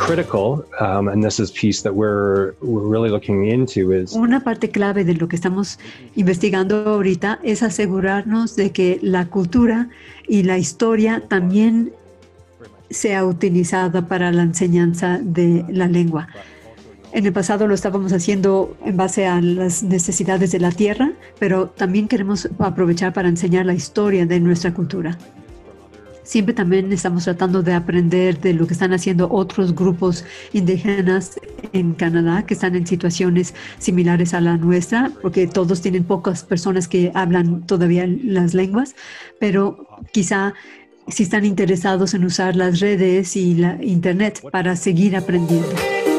critical, and this is piece that we're really looking into is. Una parte clave de lo que estamos investigando ahorita es asegurarnos de que la cultura y la historia también sea utilizada para la enseñanza de la lengua. En el pasado lo estábamos haciendo en base a las necesidades de la tierra, pero también queremos aprovechar para enseñar la historia de nuestra cultura. Siempre también estamos tratando de aprender de lo que están haciendo otros grupos indígenas en Canadá que están en situaciones similares a la nuestra, porque todos tienen pocas personas que hablan todavía las lenguas, pero quizá si están interesados en usar las redes y la internet para seguir aprendiendo.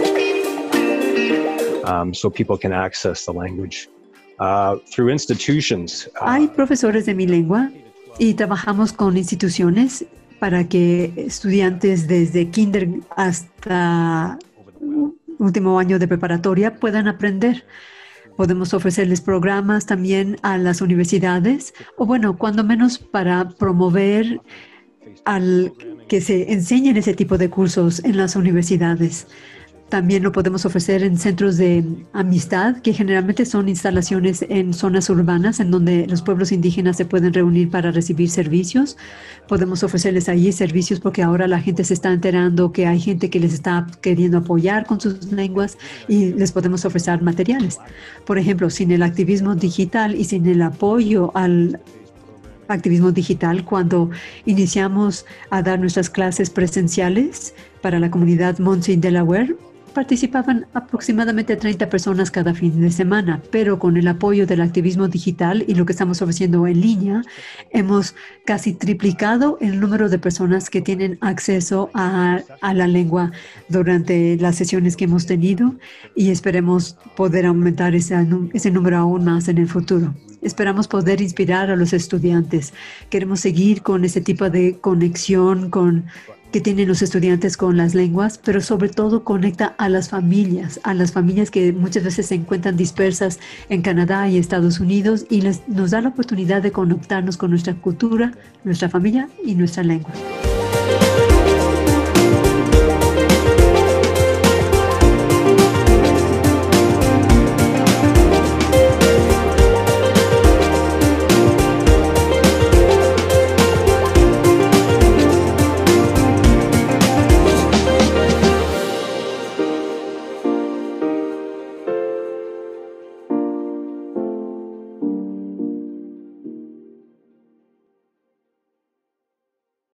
So people can access the language through institutions. Hay profesores de mi lengua y trabajamos con instituciones para que estudiantes desde kinder hasta último año de preparatoria puedan aprender. Podemos ofrecerles programas también a las universidades, o bueno, cuando menos para promover al que se enseñen ese tipo de cursos en las universidades. También lo podemos ofrecer en centros de amistad, que generalmente son instalaciones en zonas urbanas en donde los pueblos indígenas se pueden reunir para recibir servicios. Podemos ofrecerles allí servicios porque ahora la gente se está enterando que hay gente que les está queriendo apoyar con sus lenguas y les podemos ofrecer materiales. Por ejemplo, sin el activismo digital y sin el apoyo al activismo digital, cuando iniciamos a dar nuestras clases presenciales para la comunidad Munsee Delaware, participaban aproximadamente 30 personas cada fin de semana, pero con el apoyo del activismo digital y lo que estamos ofreciendo en línea, hemos casi triplicado el número de personas que tienen acceso a la lengua durante las sesiones que hemos tenido y esperemos poder aumentar ese número aún más en el futuro. Esperamos poder inspirar a los estudiantes. Queremos seguir con ese tipo de conexión que tienen los estudiantes con las lenguas, pero sobre todo conecta a las familias que muchas veces se encuentran dispersas en Canadá y Estados Unidos y nos da la oportunidad de conectarnos con nuestra cultura, nuestra familia y nuestra lengua.